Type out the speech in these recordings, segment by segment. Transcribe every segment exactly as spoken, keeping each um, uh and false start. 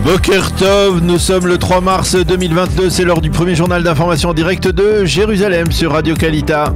Boker Tov, nous sommes le trois mars deux mille vingt-deux, c'est l'heure du premier journal d'information en direct de Jérusalem sur Radio Kalita.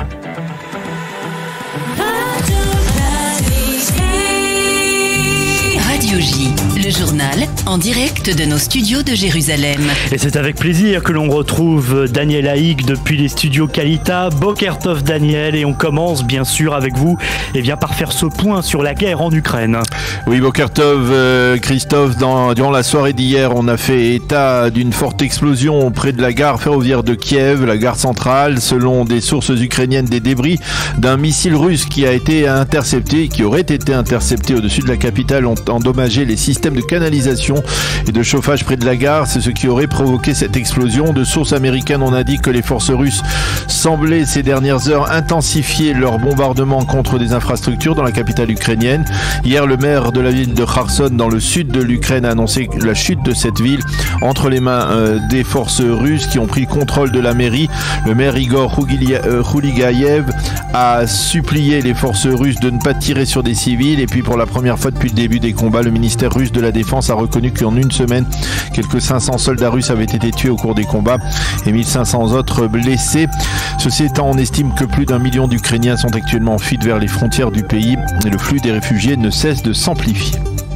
Radio J, le journal en direct de nos studios de Jérusalem. Et c'est avec plaisir que l'on retrouve Daniel Haïk depuis les studios Kalita. Boker Tov Daniel, et on commence bien sûr avec vous et bien par faire ce point sur la guerre en Ukraine. Oui, Boker Tov, euh, Christophe, dans, durant la soirée d'hier, on a fait état d'une forte explosion près de la gare ferroviaire de Kiev, la gare centrale. Selon des sources ukrainiennes, des débris d'un missile russe qui a été intercepté, qui aurait été intercepté au-dessus de la capitale, ont endommagé les systèmes de canalisation et de chauffage près de la gare. C'est ce qui aurait provoqué cette explosion. De sources américaines, on indique que les forces russes semblaient ces dernières heures intensifier leur bombardement contre des infrastructures dans la capitale ukrainienne. Hier, le maire de la ville de Kherson, dans le sud de l'Ukraine, a annoncé la chute de cette ville entre les mains euh, des forces russes qui ont pris le contrôle de la mairie. Le maire Igor Khouligayev a supplié les forces russes de ne pas tirer sur des civils. Et puis, pour la première fois depuis le début des combats, le ministère russe de la Défense a reconnu qu'en une semaine, quelques cinq cents soldats russes avaient été tués au cours des combats et mille cinq cents autres blessés. Ceci étant, on estime que plus d'un million d'Ukrainiens sont actuellement en fuite vers les frontières du pays et le flux des réfugiés ne cesse de s'amplifier.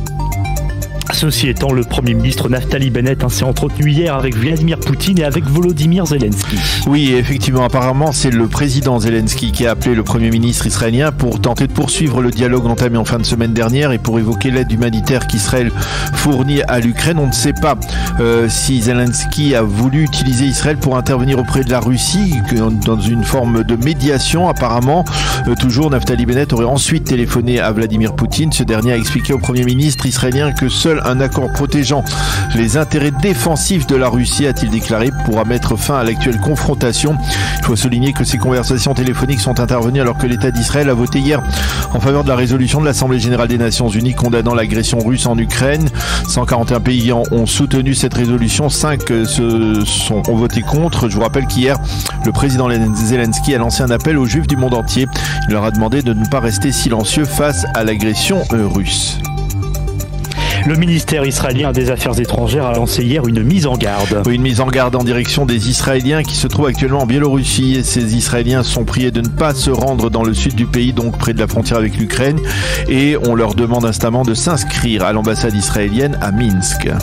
Ceci étant, le Premier ministre Naftali Bennett s'est entretenu hier avec Vladimir Poutine et avec Volodymyr Zelensky. Oui, effectivement, apparemment, c'est le président Zelensky qui a appelé le Premier ministre israélien pour tenter de poursuivre le dialogue entamé en fin de semaine dernière et pour évoquer l'aide humanitaire qu'Israël fournit à l'Ukraine. On ne sait pas euh, si Zelensky a voulu utiliser Israël pour intervenir auprès de la Russie dans une forme de médiation. Apparemment, euh, toujours, Naftali Bennett aurait ensuite téléphoné à Vladimir Poutine. Ce dernier a expliqué au Premier ministre israélien que seul un accord protégeant les intérêts défensifs de la Russie, a-t-il déclaré, pourra mettre fin à l'actuelle confrontation. Il faut souligner que ces conversations téléphoniques sont intervenues alors que l'État d'Israël a voté hier en faveur de la résolution de l'Assemblée générale des Nations unies condamnant l'agression russe en Ukraine. cent quarante et un pays ont soutenu cette résolution, cinq se sont, ont voté contre. Je vous rappelle qu'hier, le président Zelensky a lancé un appel aux Juifs du monde entier. Il leur a demandé de ne pas rester silencieux face à l'agression russe. Le ministère israélien des Affaires étrangères a lancé hier une mise en garde. Oui, une mise en garde en direction des Israéliens qui se trouvent actuellement en Biélorussie. Et ces Israéliens sont priés de ne pas se rendre dans le sud du pays, donc près de la frontière avec l'Ukraine. Et on leur demande instamment de s'inscrire à l'ambassade israélienne à Minsk.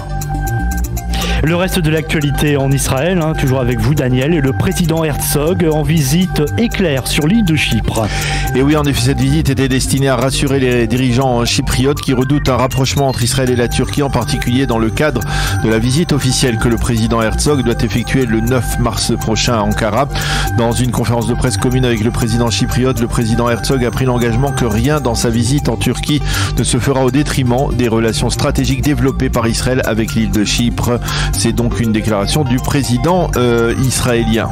Le reste de l'actualité en Israël, hein, toujours avec vous Daniel, et le président Herzog en visite éclair sur l'île de Chypre. Et oui, en effet, cette visite était destinée à rassurer les dirigeants chypriotes qui redoutent un rapprochement entre Israël et la Turquie, en particulier dans le cadre de la visite officielle que le président Herzog doit effectuer le neuf mars prochain à Ankara. Dans une conférence de presse commune avec le président chypriote, le président Herzog a pris l'engagement que rien dans sa visite en Turquie ne se fera au détriment des relations stratégiques développées par Israël avec l'île de Chypre. C'est donc une déclaration du président euh, israélien.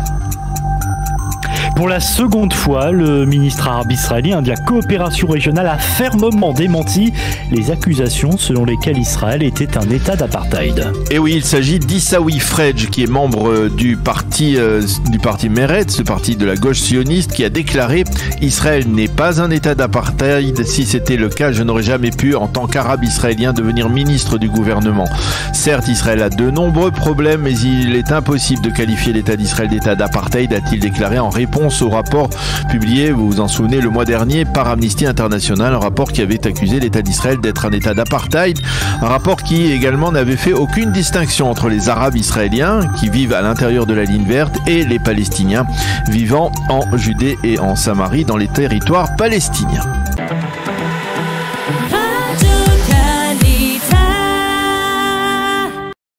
Pour la seconde fois, le ministre arabe israélien de la coopération régionale a fermement démenti les accusations selon lesquelles Israël était un État d'apartheid. Et oui, il s'agit d'Issaoui Frej, qui est membre du parti, euh, du parti Meretz, le parti de la gauche sioniste, qui a déclaré « Israël n'est pas un État d'apartheid. Si c'était le cas, je n'aurais jamais pu, en tant qu'arabe israélien, devenir ministre du gouvernement. Certes, Israël a de nombreux problèmes, mais il est impossible de qualifier l'État d'Israël d'État d'apartheid », a-t-il déclaré en réponse au rapport publié, vous vous en souvenez, le mois dernier par Amnesty International, un rapport qui avait accusé l'État d'Israël d'être un État d'apartheid, un rapport qui également n'avait fait aucune distinction entre les Arabes israéliens qui vivent à l'intérieur de la ligne verte et les Palestiniens vivant en Judée et en Samarie dans les territoires palestiniens.